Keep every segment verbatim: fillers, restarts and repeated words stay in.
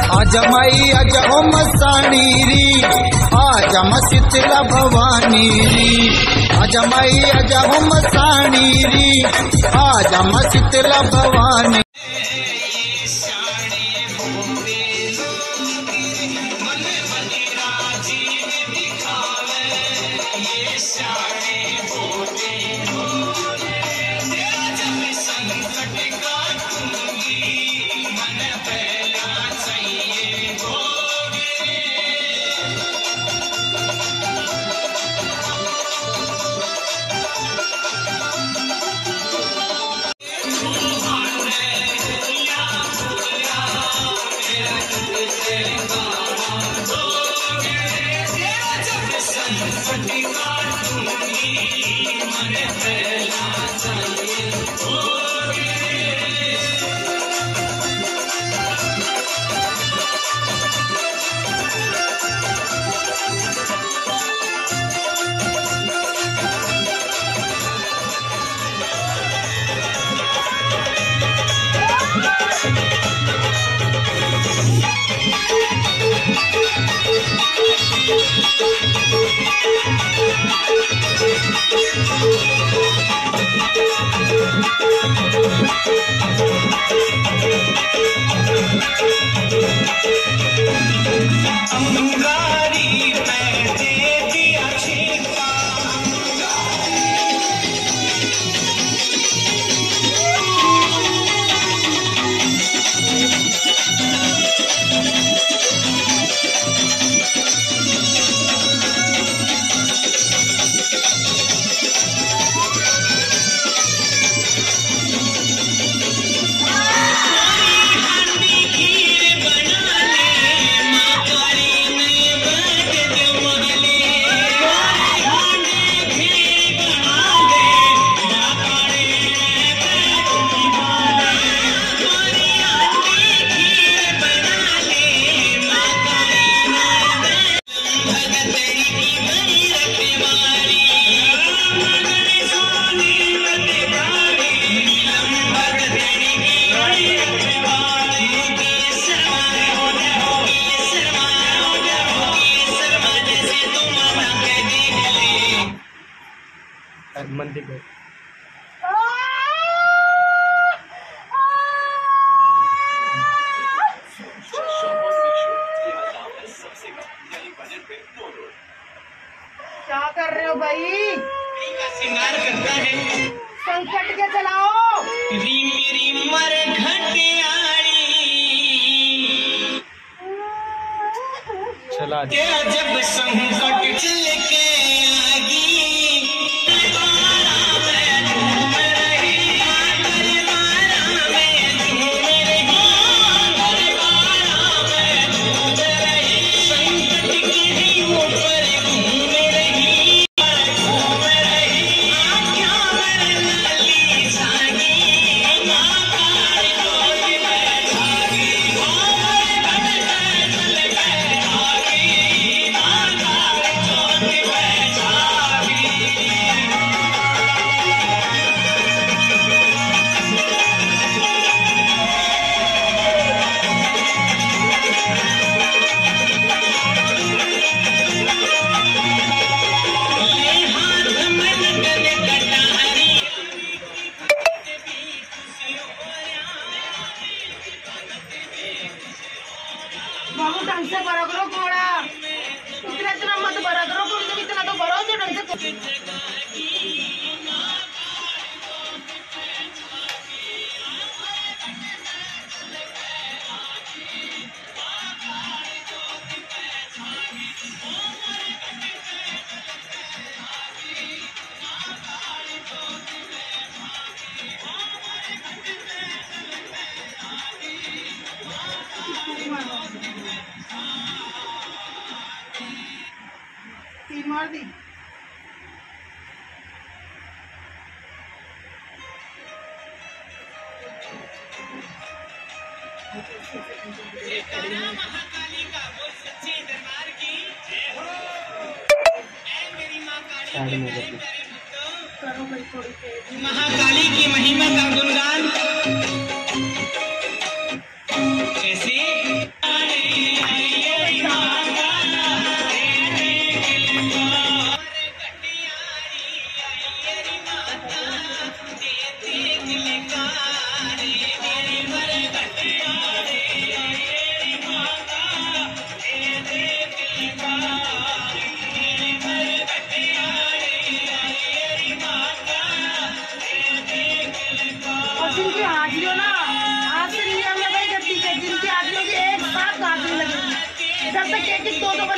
आज माई आज ओम साणी री, आज म शीतला भवानी री। आज माई आज ओम साणी री, आज म शीतला भवानी। मंदिर में क्या कर रहे हो भाई? श्रृंगार करता है। संकट के चलाओ। रीम रीम मर घटियाली चला जब संकट चल के आगी। बहुत ढंग से भरा करो घोड़ा, इतना इतना मत भरा करो, तुम इतना तो भरो जो ढंग से। तीन मार दी। महाकाली का वो सच्चे दरबार की जय हो। ऐ मेरी मां काली करो भाई थोड़ी तेज। महाकाली की महिमा का गुणगान कैसे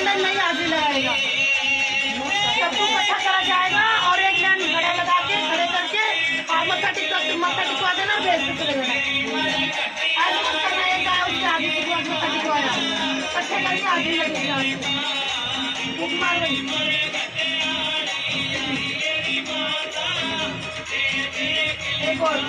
अंदर नहीं हाजिर लगाएगा, सबको इकट्ठा करा जाएगा और एक लाइन खड़ा लगा के खड़े करके और मत्था टिकवा मत्था टिकवा देना, बेच के चले जाना। ऐसा मत करना है क्या उसके आगे की मत्था टिकवाया, इकट्ठे करके आगे लगेगा, भूख मार गई। एक और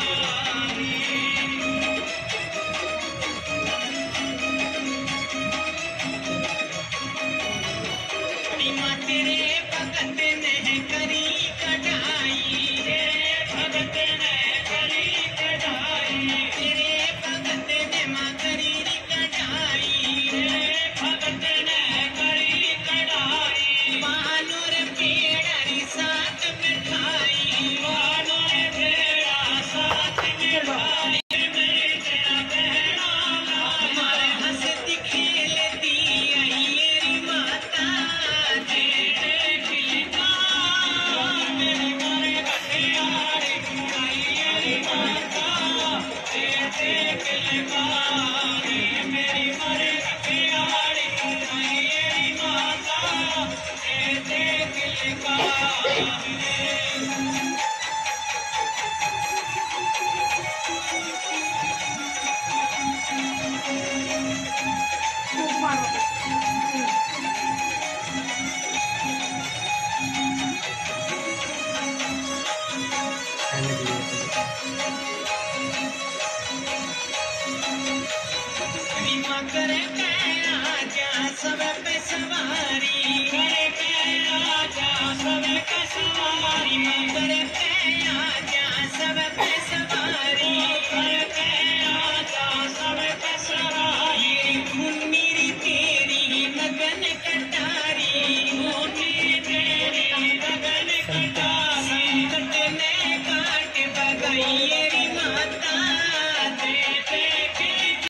करे